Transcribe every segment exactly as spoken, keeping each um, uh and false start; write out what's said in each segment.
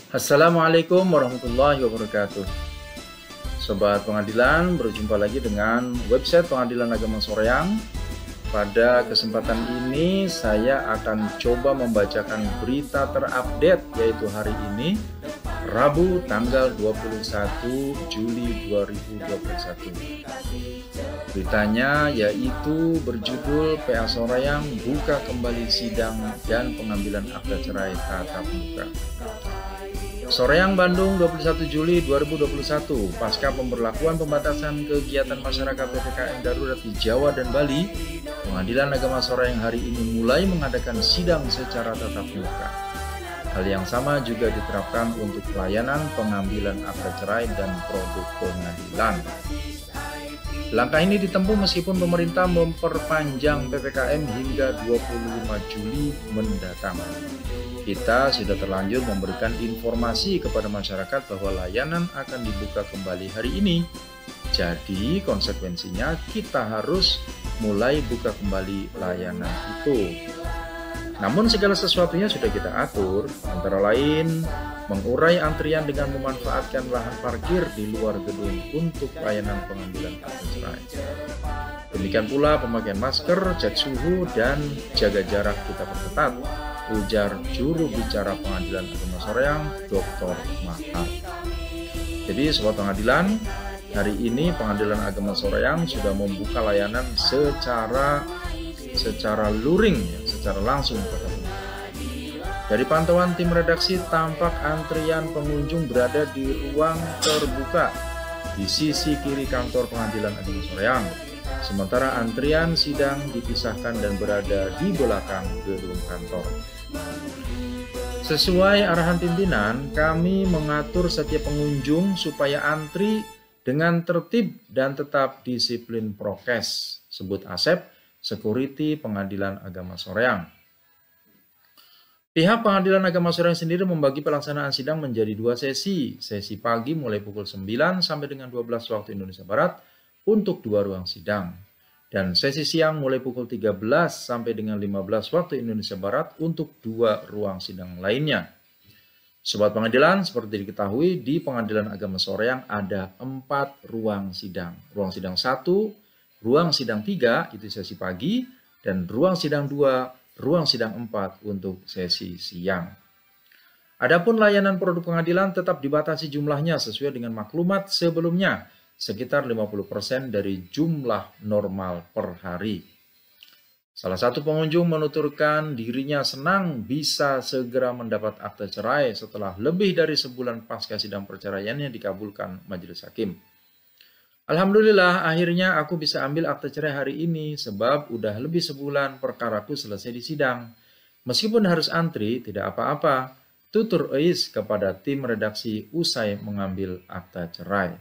Assalamualaikum warahmatullahi wabarakatuh. Sobat Pengadilan, berjumpa lagi dengan website Pengadilan Agama Soreang. Pada kesempatan ini saya akan coba membacakan berita terupdate, yaitu hari ini Rabu tanggal dua puluh satu Juli dua ribu dua puluh satu. Beritanya yaitu berjudul P A Soreang buka kembali sidang dan pengambilan akta cerai tatap muka. Soreang, Bandung, dua puluh satu Juli dua ribu dua puluh satu. Pasca pemberlakuan pembatasan kegiatan masyarakat P P K M darurat di Jawa dan Bali, Pengadilan Agama Soreang hari ini mulai mengadakan sidang secara tatap muka. Hal yang sama juga diterapkan untuk pelayanan pengambilan akta cerai dan produk pengadilan. Langkah ini ditempuh meskipun pemerintah memperpanjang P P K M hingga dua puluh lima Juli mendatang. Kita sudah terlanjur memberikan informasi kepada masyarakat bahwa layanan akan dibuka kembali hari ini. Jadi konsekuensinya kita harus mulai buka kembali layanan itu. Namun segala sesuatunya sudah kita atur, antara lain mengurai antrian dengan memanfaatkan lahan parkir di luar gedung untuk layanan pengambilan akta cerai. Demikian pula pemakaian masker, cek suhu, dan jaga jarak kita perketat, ujar juru bicara Pengadilan Agama Soreang, Doktor Mahar. Jadi Sobat Pengadilan, hari ini Pengadilan Agama Soreang sudah membuka layanan secara secara luring, ya, secara langsung. Dari pantauan tim redaksi, tampak antrian pengunjung berada di ruang terbuka di sisi kiri kantor Pengadilan Agama Soreang. Sementara antrian sidang dipisahkan dan berada di belakang gedung kantor. Sesuai arahan pimpinan, kami mengatur setiap pengunjung supaya antri dengan tertib dan tetap disiplin prokes, sebut Asep, Security Pengadilan Agama Soreang. Pihak Pengadilan Agama Soreang sendiri membagi pelaksanaan sidang menjadi dua sesi. Sesi pagi mulai pukul sembilan sampai dengan dua belas waktu Indonesia Barat untuk dua ruang sidang. Dan sesi siang mulai pukul tiga belas sampai dengan lima belas waktu Indonesia Barat untuk dua ruang sidang lainnya. Sobat Pengadilan, seperti diketahui di Pengadilan Agama Soreang ada empat ruang sidang. Ruang sidang satu, ruang sidang tiga itu sesi pagi, dan ruang sidang dua, ruang sidang empat untuk sesi siang. Adapun layanan produk pengadilan tetap dibatasi jumlahnya sesuai dengan maklumat sebelumnya, sekitar lima puluh persen dari jumlah normal per hari. Salah satu pengunjung menuturkan dirinya senang bisa segera mendapat akta cerai setelah lebih dari sebulan pasca sidang perceraiannya dikabulkan majelis hakim. Alhamdulillah, akhirnya aku bisa ambil akta cerai hari ini sebab udah lebih sebulan perkaraku selesai di sidang. Meskipun harus antri, tidak apa-apa, tutur Eis kepada tim redaksi usai mengambil akta cerai.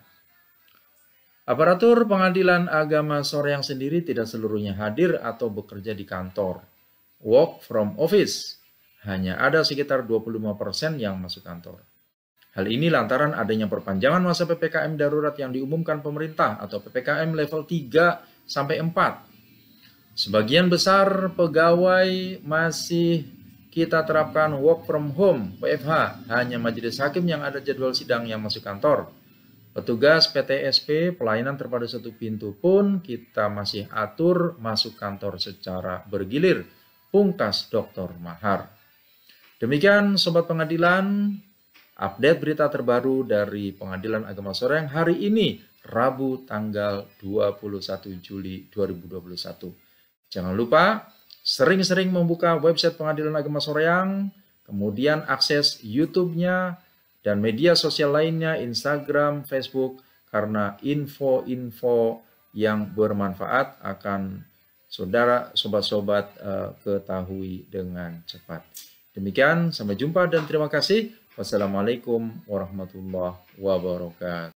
Aparatur Pengadilan Agama Soreang sendiri tidak seluruhnya hadir atau bekerja di kantor. Work from office, hanya ada sekitar dua puluh lima persen yang masuk kantor. Hal ini lantaran adanya perpanjangan masa P P K M darurat yang diumumkan pemerintah atau P P K M level tiga sampai empat. Sebagian besar pegawai masih kita terapkan work from home, W F H, hanya majelis hakim yang ada jadwal sidang yang masuk kantor. Petugas P T S P, pelayanan terpadu satu pintu pun kita masih atur masuk kantor secara bergilir, pungkas Doktor Mahar. Demikian Sobat Pengadilan, update berita terbaru dari Pengadilan Agama Soreang hari ini, Rabu tanggal dua puluh satu Juli dua ribu dua puluh satu. Jangan lupa sering-sering membuka website Pengadilan Agama Soreang, kemudian akses YouTube-nya dan media sosial lainnya, Instagram, Facebook, karena info-info yang bermanfaat akan saudara, sobat-sobat uh, ketahui dengan cepat. Demikian, sampai jumpa dan terima kasih. Wassalamualaikum warahmatullahi wabarakatuh.